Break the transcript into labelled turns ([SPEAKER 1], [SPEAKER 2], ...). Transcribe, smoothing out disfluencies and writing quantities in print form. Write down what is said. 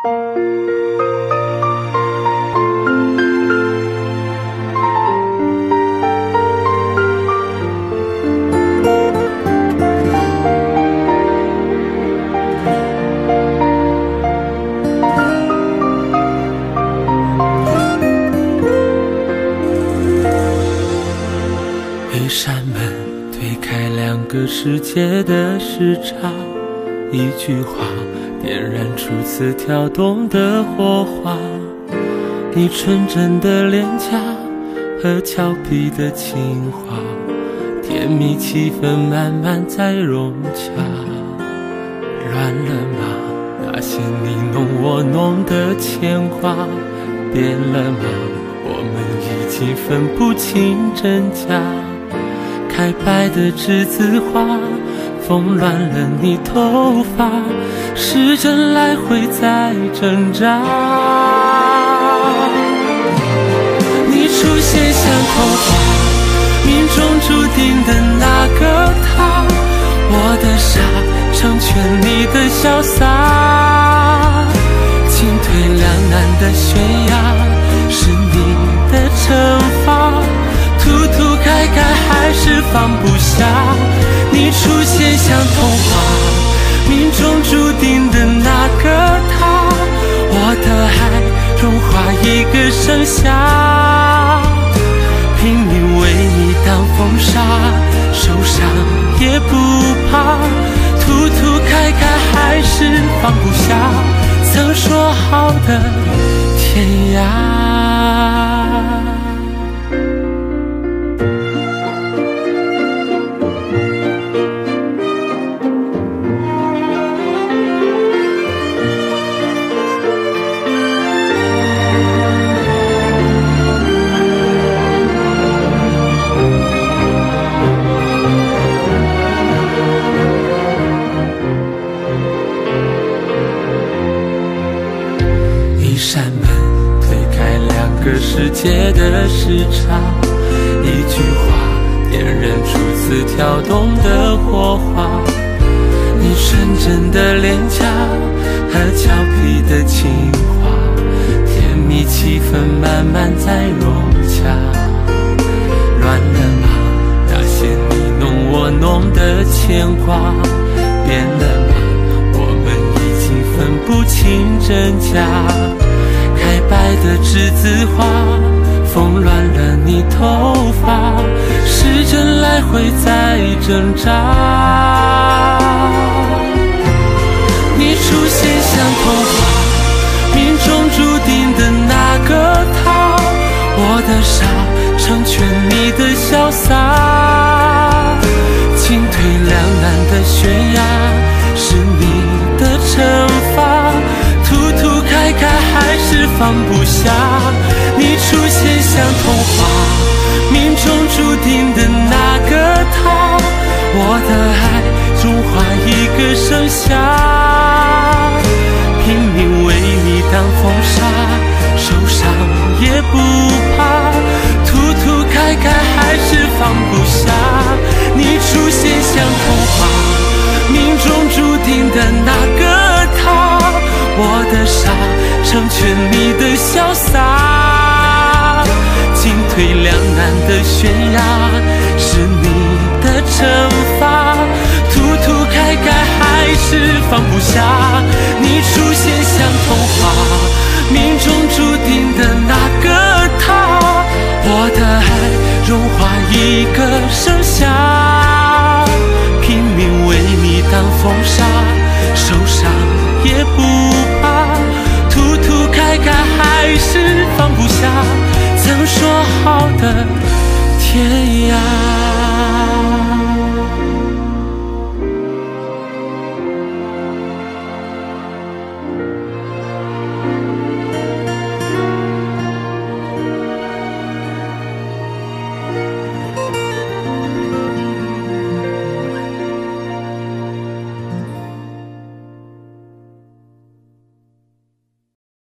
[SPEAKER 1] 一扇门推开两个世界的时差，一句话点燃初次跳动的火花。你纯真的脸颊和俏皮的情话，甜蜜气氛慢慢在融洽。乱了吗？那些你侬我侬的牵挂，变了吗？我们已经分不清真假。开败的栀子花，风乱了你头发，时针来回在挣扎。你出现像童话，命中注定的那个他，我的傻成全你的潇洒。进退两难的悬崖，是你的惩罚，涂涂改改还是放不下。你出现像童话，命中注定的那个他，我的爱融化一个盛夏。拼命为你挡风沙，受伤也不怕，涂涂改改还是放不下曾说好的天涯。一扇门推开两个世界的时差，一句话点燃初次跳动的火花。你纯真的脸颊和俏皮的情话，甜蜜气氛慢慢在融洽。乱了吗？那些你侬我侬的牵挂，变了吗？我们已经分不清真假。开败的栀子花，风乱了你头发，时针来回在挣扎。你出现像童话，命中注定的那个他，我的傻成全你的潇洒。进退两难的悬崖，是你的惩罚，涂涂改改还是放不下。你出现像童话，命中注定的那个他，我的爱融化一个盛夏。拼命为你挡风沙，受伤也不怕，涂涂改改还是放不下。你出现像童话，命中注定的那个他，我的傻成全你的潇洒。进退两难的悬崖，